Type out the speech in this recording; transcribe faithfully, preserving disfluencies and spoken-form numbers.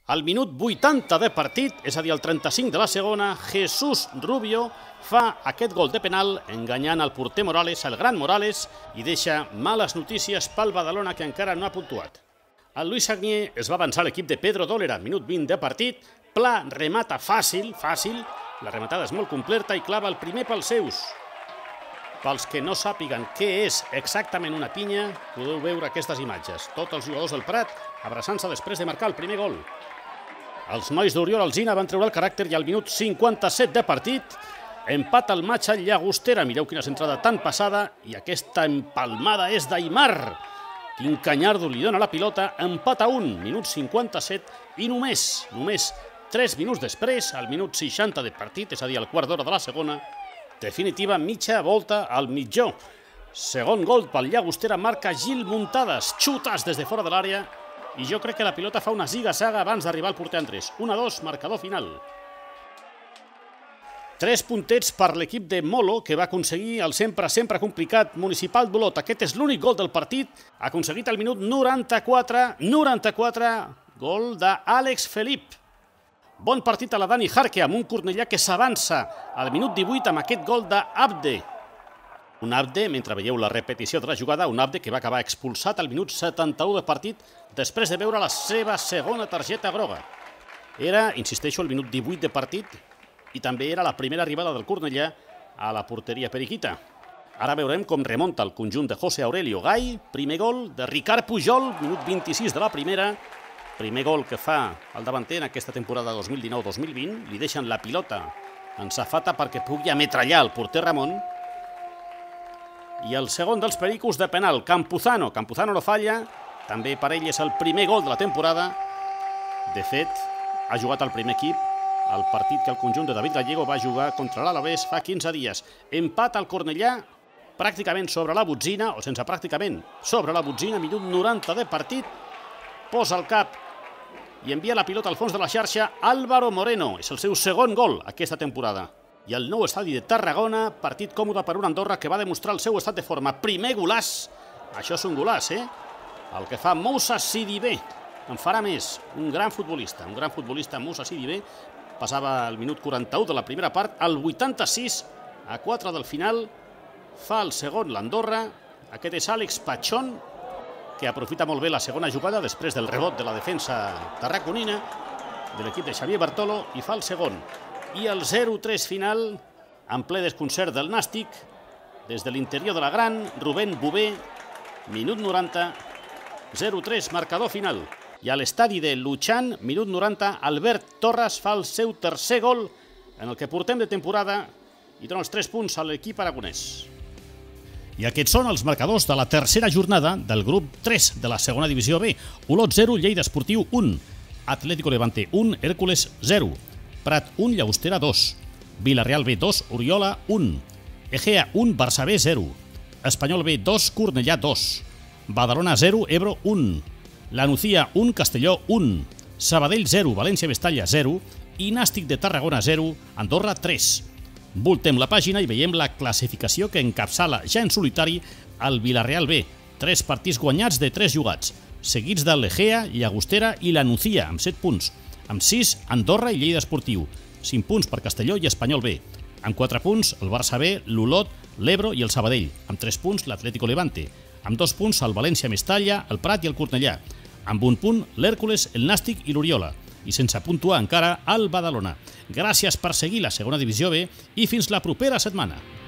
Al minut vuitanta de partit, és a dir, al trenta-cinc de la segona, Jesús Rubio fa aquest gol de penal enganyant el porter Morales, el gran Morales, i deixa males notícies pel Badalona, que encara no ha puntuat. El Luis Sagnier es va avançar a l'equip de Pedro Dólera, minut vint de partit. Pla remata fàcil, fàcil, la rematada és molt completa i clava el primer pels seus. Pels que no sàpiguen què és exactament una pinya, podeu veure aquestes imatges. Tots els jugadors del Prat abraçant-se després de marcar el primer gol. Els nois d'Oriol Alsina van treure el caràcter i al minut cinquanta-set de partit empata el matx al Llagostera. Mireu quina centrada tan passada, i aquesta empalmada és d'Aimar. Quin canyardo li dona la pilota, empat a un, minut cinquanta-set, i només, només tres minuts després, al minut seixanta de partit, és a dir, al quart d'hora de la segona, definitiva mitja volta al mitjó. Segon gol pel Llagostera, marca Gil Muntades, xutes des de fora de l'àrea, i jo crec que la pilota fa una ziga-zaga abans d'arribar al porter Andrés. un a dos, marcador final. Tres puntets per l'equip de Molo, que va aconseguir el sempre, sempre complicat Municipal d'Olot. Aquest és l'únic gol del partit, aconseguit al minut noranta-quatre, noranta-quatre, gol d'Àlex Felip. Bon partit a la Dani Jarque, amb un Cornellà que s'avança al minut divuit amb aquest gol d'Abde. Un Abde, mentre veieu la repetició de la jugada, un Abde que va acabar expulsat al minut setanta-u de partit després de veure la seva segona targeta groga. Era, insisteixo, el minut divuit de partit i també era la primera arribada del Cornellà a la porteria periquita. Ara veurem com remunta el conjunt de José Aurelio Gai. Primer gol de Ricard Pujol, minut vint-i-sis de la primera. Primer gol que fa el davanter en aquesta temporada dos mil dinou dos mil vint. Li deixen la pilota en safata perquè pugui ametrallar el porter Ramon. I el segon dels pericos de penal, Campuzano. Campuzano no falla, també per ell és el primer gol de la temporada. De fet, ha jugat al primer equip el partit que el conjunt de David Gallego va jugar contra l'Alavés fa quinze dies. Empat al Cornellà, pràcticament sobre la botzina, o sense pràcticament, sobre la botzina, minut noranta de partit. Posa el cap i envia la pilota al fons de la xarxa Álvaro Moreno. És el seu segon gol aquesta temporada. I el nou estadi de Tarragona, partit còmode per un Andorra que va demostrar el seu estat de forma. Primer golàs, això és un golàs, eh? El que fa Moussa Sidibé, en farà més, un gran futbolista, un gran futbolista, Moussa Sidibé, passava al minut quaranta-u de la primera part, al vuitanta-sis, a quatre del final, fa el segon l'Andorra. Aquest és Àlex Pachón, que aprofita molt bé la segona jugada després del rebot de la defensa tarraconina, de l'equip de Xavier Bartolo, i fa el segon. I el zero tres final, en ple desconcert del Nàstic, des de l'interior de la Gran, Rubén Bové, minut noranta, zero tres, marcador final. I a l'estadi de Luchán, minut noranta, Albert Torres fa el seu tercer gol en el que portem de temporada i dona els tres punts a l'equip aragonès. I aquests són els marcadors de la tercera jornada del grup tres de la segona divisió B. Olot zero, Lleida Esportiu un, Atlético Levante un, Hércules zero, Prat un, Llagostera dos, Villarreal B dos, Oriola un, Egea un, Barça B zero, Espanyol B dos, Cornellà dos, Badalona zero, Ebro un, La Nucía un, Castelló un, Sabadell zero, València Mestalla zero i Nàstic de Tarragona zero, Andorra tres. Voltem la pàgina i veiem la classificació que encapçala ja en solitari el Villarreal B. Tres partits guanyats de tres jugats, seguits de l'Egea, Llagostera i La Nucía, amb set punts. Amb sis, Andorra i Lleida Esportiu. cinc punts per Castelló i Espanyol B. Amb quatre punts, el Barça B, l'Olot, l'Ebro i el Sabadell. Amb tres punts, l'Atlético Levante. Amb dos punts, el València Mestalla, el Prat i el Cornellà. Amb un punt, l'Hèrcules, el Nàstic i l'Oriola. I sense puntuar encara, el Badalona. Gràcies per seguir la segona divisió B i fins la propera setmana.